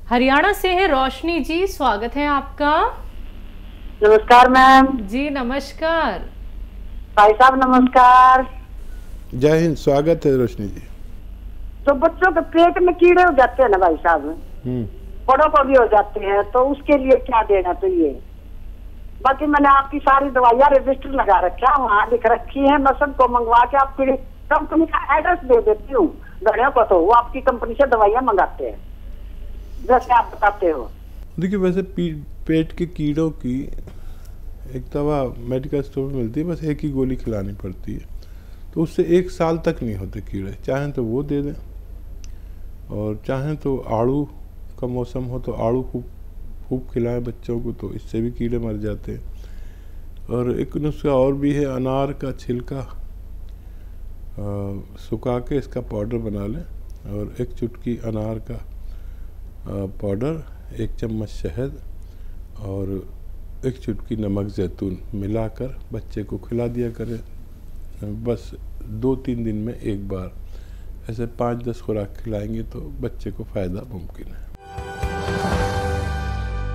हरियाणा से है रोशनी जी, स्वागत है आपका। नमस्कार मैम। जी नमस्कार। भाई साहब नमस्कार। जय हिंद, स्वागत है रोशनी जी। तो बच्चों के पेट में कीड़े हो जाते हैं ना भाई साहब, बड़ों को भी हो जाते हैं, तो उसके लिए क्या देना चाहिए? बाकी मैंने आपकी सारी दवाइयाँ रजिस्टर लगा रखा है, वहाँ लिख रखी है, मैं सबको मंगवा के आपकी कंपनी का एड्रेस दे देती हूँ। घड़ियों को तो वो आपकी कंपनी से दवाइयाँ मंगाते हैं जैसे आप बताते हो। देखिए, वैसे पेट के कीड़ों की एक दवा मेडिकल स्टोर में मिलती है, बस एक ही गोली खिलानी पड़ती है, तो उससे 1 साल तक नहीं होते कीड़े। चाहें तो वो दे दें, और चाहें तो आड़ू का मौसम हो तो आड़ू खूब खिलाएं बच्चों को, तो इससे भी कीड़े मर जाते हैं। और एक नुस्खा और भी है, अनार का छिलका सुखा के इसका पाउडर बना लें, और 1 चुटकी अनार का पाउडर, 1 चम्मच शहद और 1 चुटकी नमक ज़ैतून मिलाकर बच्चे को खिला दिया करें। बस 2-3 दिन में एक बार ऐसे 5-10 खुराक खिलाएंगे तो बच्चे को फ़ायदा मुमकिन है।